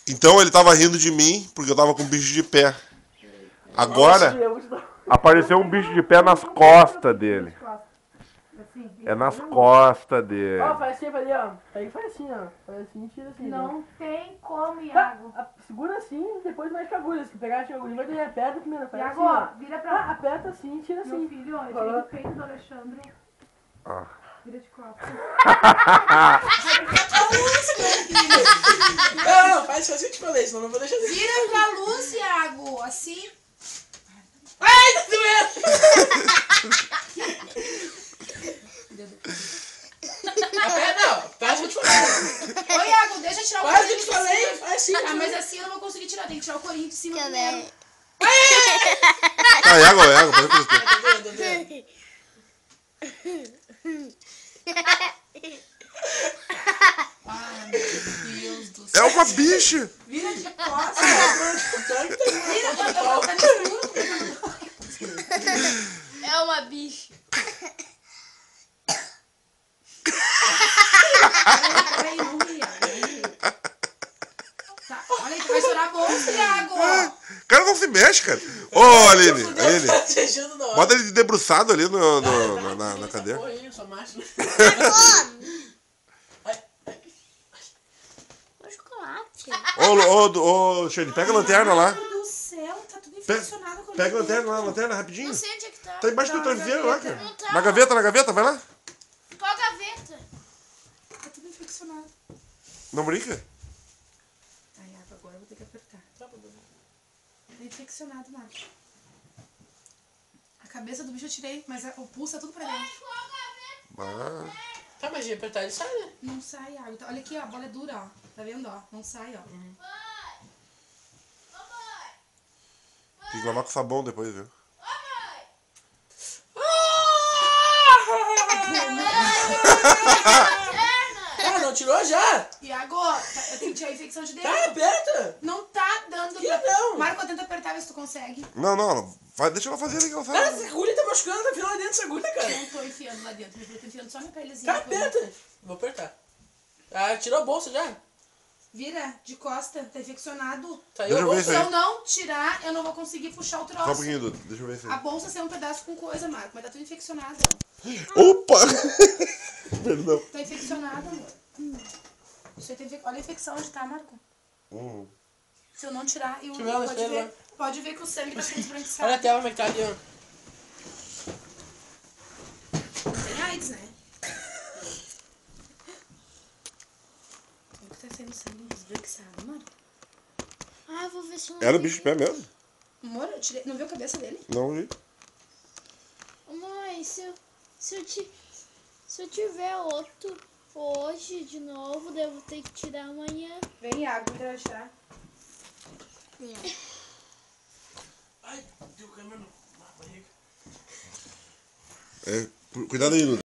Então ele tava rindo de mim porque eu tava com um bicho de pé. Agora apareceu um bicho de pé nas costas dele. É nas costas dele. Ó, faz assim, ali, ó. Aí faz assim, ó. Faz assim, tira assim. Não tem como, Iago. Segura assim, depois mexe com a agulha. Se pegar a agulha, vai ter aperta primeiro. Iago, ó, vira pra lá. Aperta assim, tira assim. Meu filho, ó, eu tirei do peito do Alexandre. Vira de copo. Não, faz assim que eu te falei, senão não vou deixar assim. Vira pra luz, Iago, assim. Ai, tá doendo! Não, faz o que eu te falei. Ô, Iago, deixa eu tirar o Faz o corinho que eu te de falei, cima. faz assim. Ah, mas assim eu não vou conseguir tirar, tem que tirar o corinho de cima primeiro. Ah, Iago, pode acreditar. Ai, meu Deus do céu. É uma bicha. Vira de costas. Vira, tá no escuro. É uma bicha. Peraí, não ria. Tá, olha aí, tu vai chorar a bolsa, Iago. O cara não se mexe, cara. Ô, Aline, bota ele debruçado ali na cadeira. Ô, Shane, pega a lanterna lá. Meu Deus do céu, tá tudo infeccionado com Pega a lanterna, rapidinho. Não sei onde é que tá. Tá embaixo do travesseiro lá, cara. Não tá. Na gaveta, vai lá. Qual a gaveta? Tá tudo infeccionado. Não brinca? Ai, Iago, agora eu vou ter que apertar. Tá infeccionado, Marcos. A cabeça do bicho eu tirei, mas o pulso é tudo pra dentro. Ah, Tá, mas de apertar ele sai, né? Não sai, Iago. Tá, olha aqui, ó, a bola é dura, ó. Tá vendo, ó? Não sai, ó. tem que lavar com sabão depois, viu? Ah, não tirou já? Iago, eu tenho que tirar a infecção de dentro. Tá, aperta. Não tá dando Que pra... não? Marco, tenta apertar, vê se tu consegue. Não. Deixa ela fazer ali que ela Cara, faz. essa agulha tá machucando, tá enfiando lá dentro essa agulha, cara. Não tô enfiando lá dentro, eu tô enfiando só minha pelezinha. Tá, aperta. Vou apertar. Ah, tirou a bolsa já? Vira, de costa, tá infeccionado. Saiu a Deixa eu ver bolsa. isso Se aí. eu não tirar, eu não vou conseguir puxar o troço. Só um pouquinho, Dudu. Deixa eu ver isso A aí. bolsa saiu um pedaço com coisa, Marco, mas tá tudo infeccionado. Opa! Perdão. Tá infeccionado, amor. Isso aí olha a infecção onde tá, Marco. Se eu não tirar, eu Deixa eu ver ela, pode espera ver, lá. pode ver que o sangue tá sendo Olha esbranquiçado. a tela como é que tá ali, ó. Tem AIDS, né? O que tá sendo sangue esbranquiçado, Marco? Ah, eu vou ver se eu... Era o bicho de pé mesmo? Amor, eu tirei... Não viu a cabeça dele? Não vi. Mãe, se eu tiver outro hoje de novo, devo ter que tirar amanhã. Vem, Iago, vou tirar. Ai, deu câmera na barriga. Cuidado aí, Dudu.